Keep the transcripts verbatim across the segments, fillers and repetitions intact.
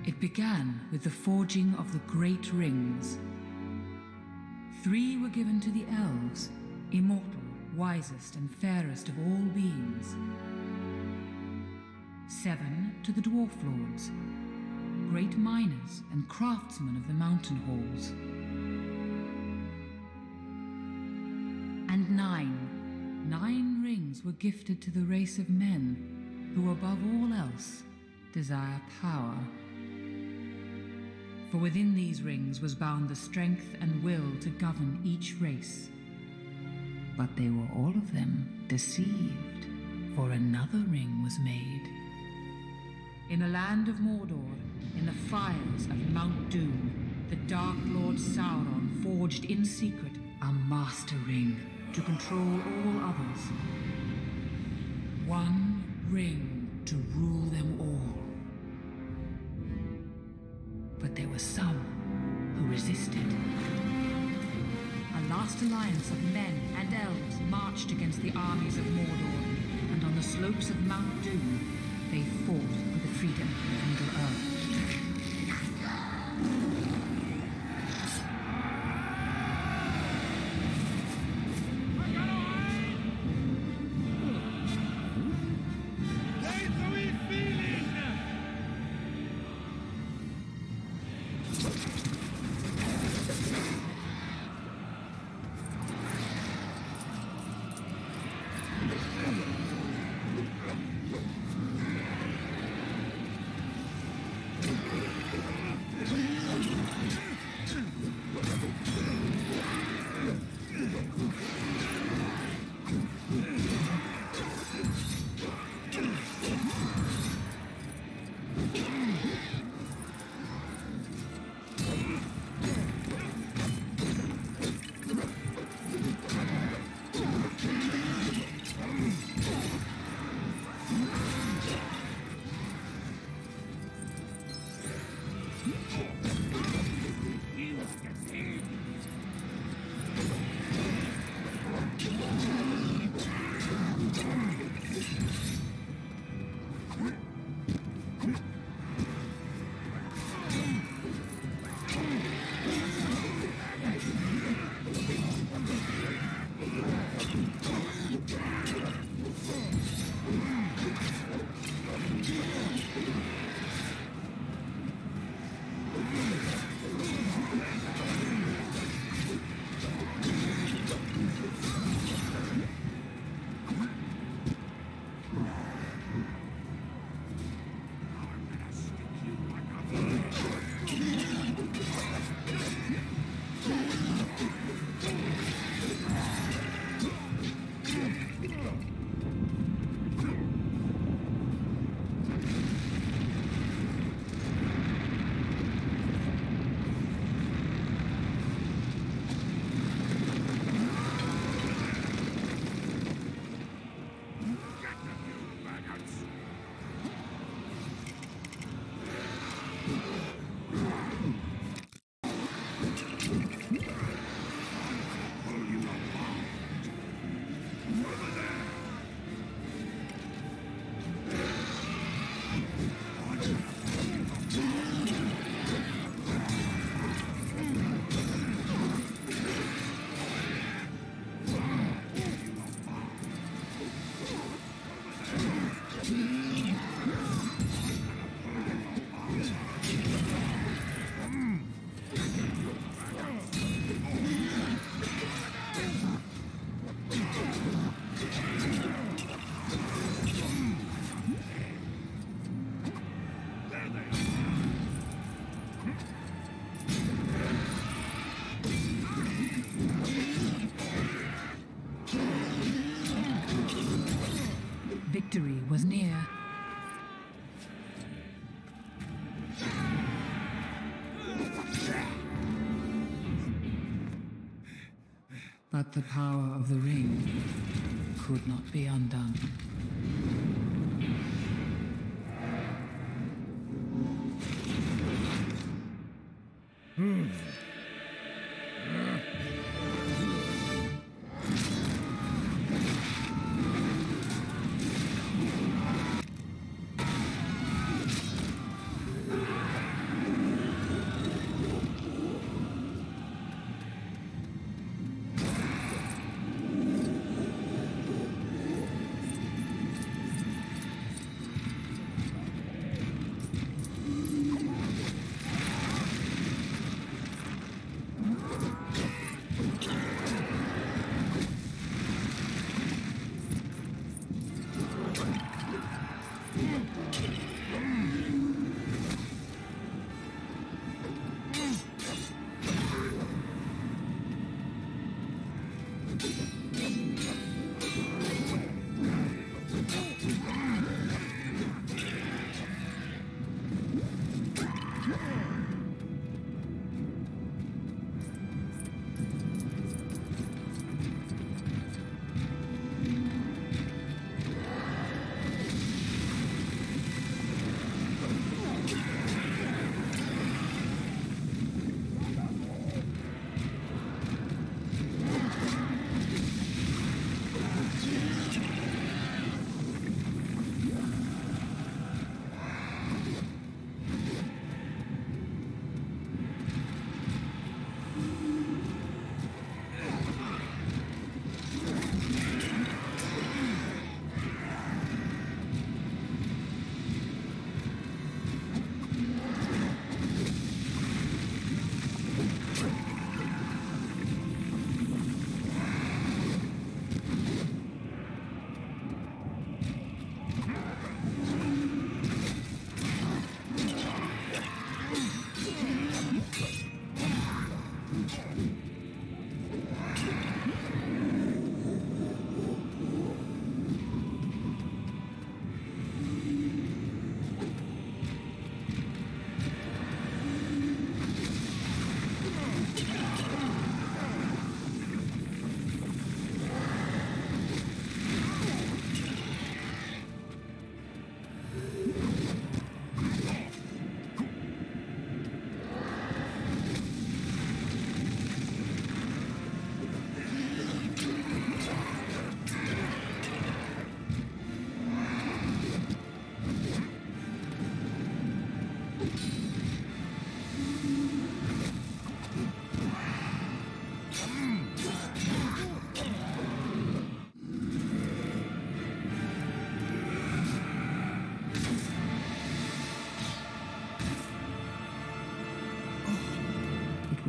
It began with the forging of the Great Rings. Three were given to the elves, immortal, wisest and fairest of all beings. Seven to the dwarf lords, great miners and craftsmen of the mountain halls. And nine, nine rings were gifted to the race of men who above all else desire power. For within these rings was bound the strength and will to govern each race. But they were all of them deceived, for another ring was made. In a land of Mordor, in the fires of Mount Doom, the Dark Lord Sauron forged in secret a master ring to control all others. One ring to rule them all. But there were some who resisted. A last alliance of men and elves marched against the armies of Mordor, and on the slopes of Mount Doom, they fought for the freedom of Middle-earth. Victory was near. But the power of the ring could not be undone. Hmm.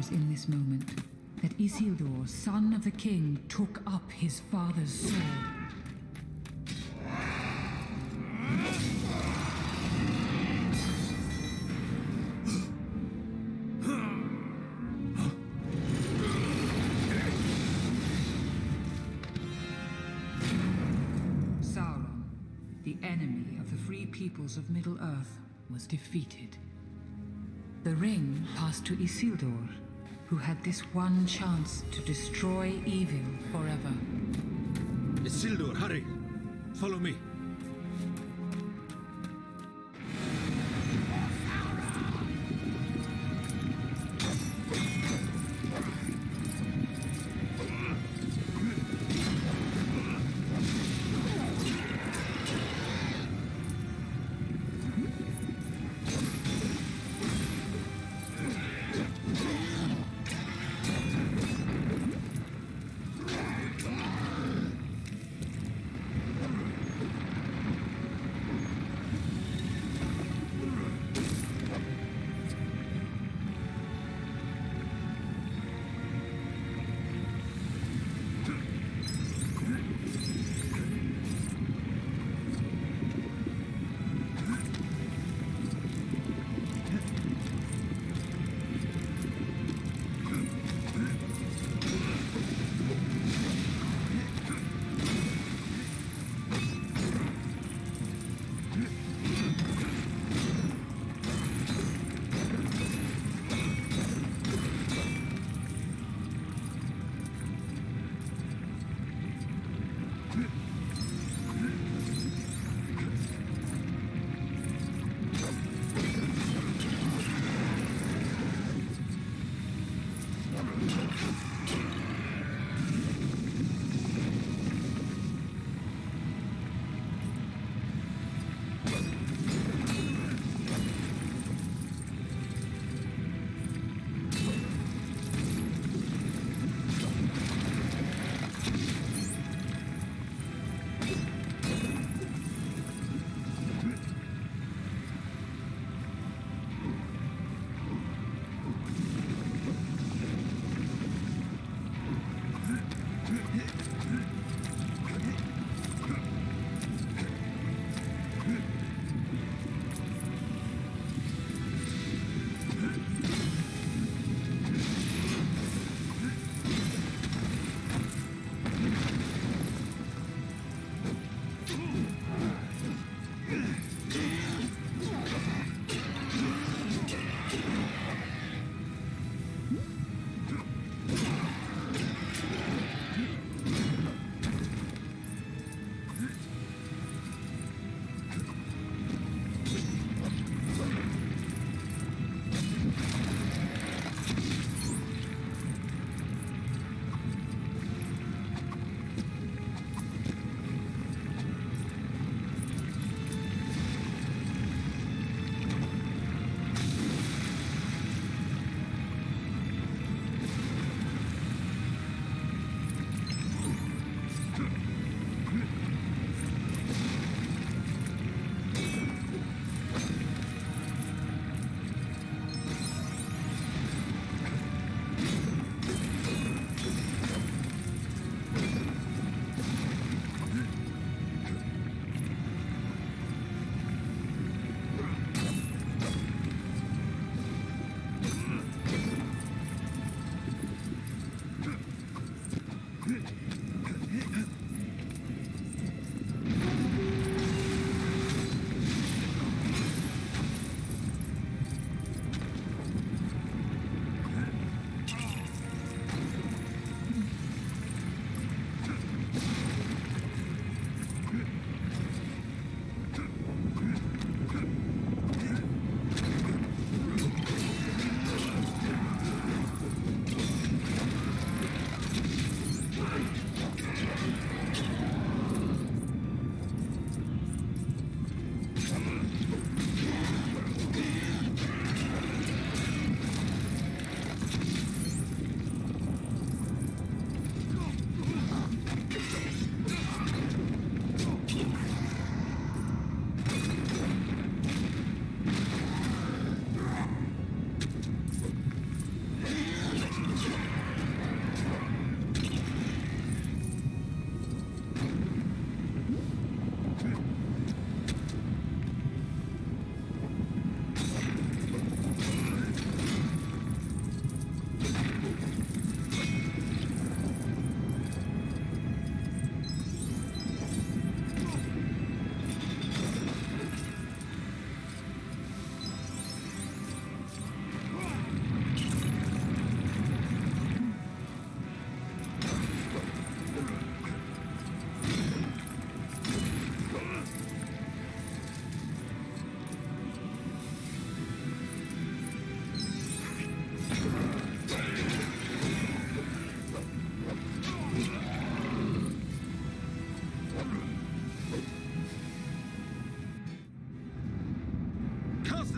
was in this moment that Isildur, son of the king, took up his father's sword. Sauron, the enemy of the free peoples of Middle-earth, was defeated. The ring passed to Isildur, who had this one chance to destroy evil forever. Isildur, hurry! Follow me.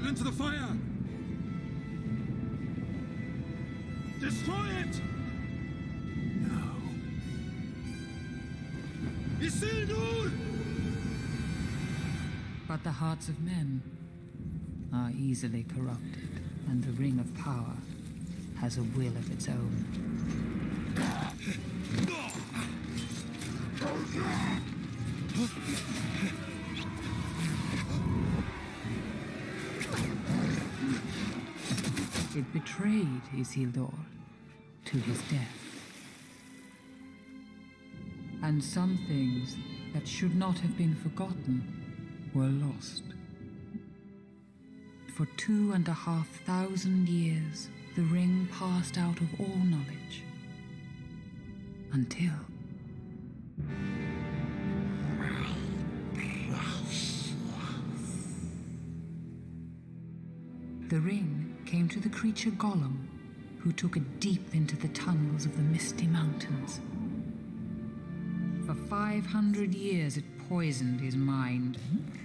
Into the fire! Destroy it! No. Isildur! But the hearts of men are easily corrupted, and the Ring of Power has a will of its own. It betrayed Isildur to his death. And some things that should not have been forgotten were lost. For two and a half thousand years, the ring passed out of all knowledge. Until... The ring came to the creature Gollum, who took it deep into the tunnels of the Misty Mountains. For five hundred years it poisoned his mind.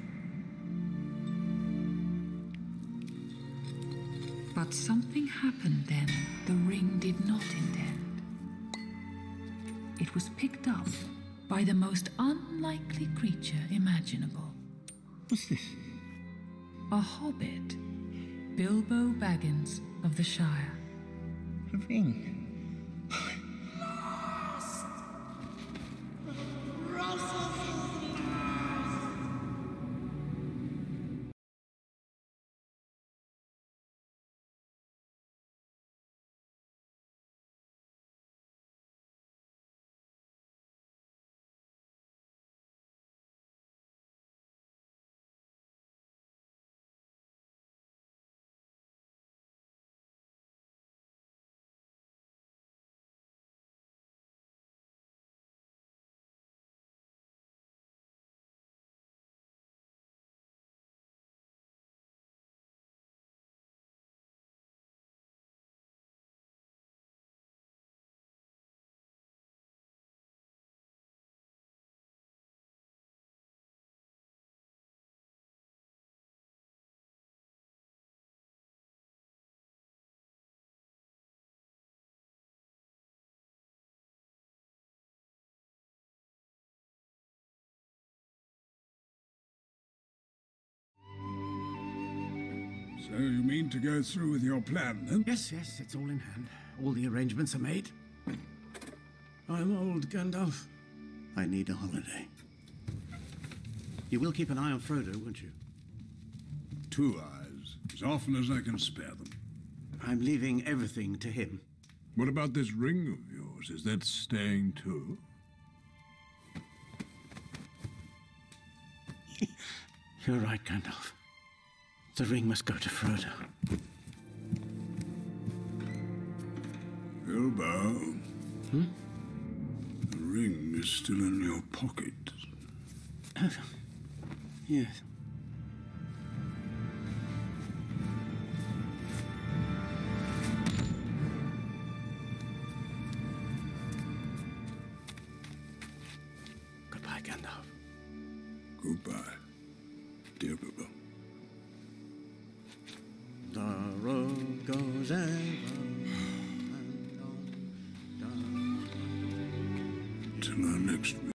But something happened then the ring did not intend. It was picked up by the most unlikely creature imaginable. What's this? A hobbit, Bilbo Baggins of the Shire. A ring. So you mean to go through with your plan, then? Yes, yes, it's all in hand. All the arrangements are made. I'm old, Gandalf. I need a holiday. You will keep an eye on Frodo, won't you? Two eyes, as often as I can spare them. I'm leaving everything to him. What about this ring of yours? Is that staying too? You're right, Gandalf. The ring must go to Frodo. Bilbo. Hmm? The ring is still in your pocket. Yes. Goodbye, Gandalf. Goodbye, dear Bilbo. The road goes ever and on, down. Till our next meeting.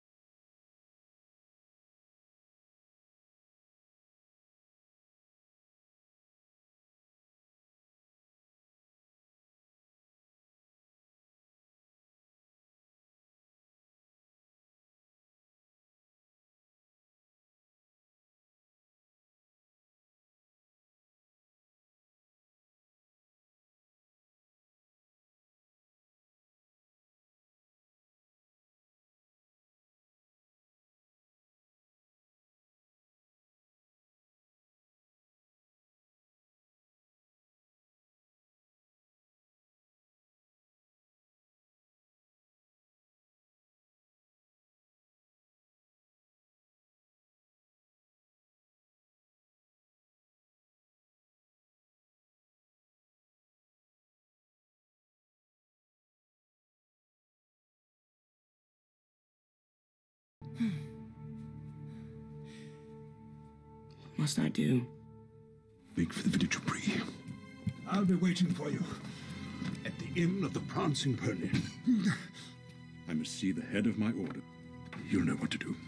What must I do? Speak for the village of Bree. I'll be waiting for you at the Inn of the Prancing Pony. I must see the head of my order. You'll know what to do.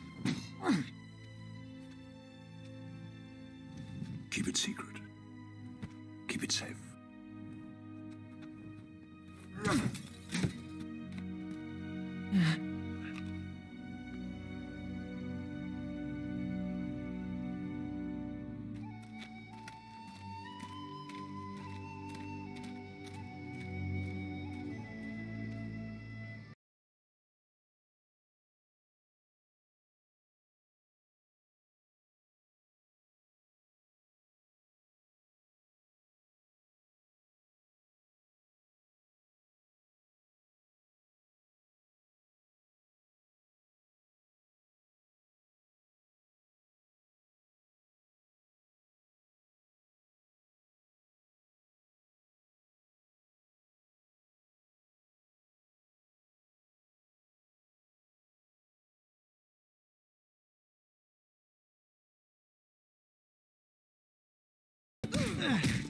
Keep it secret. Keep it safe. Ugh.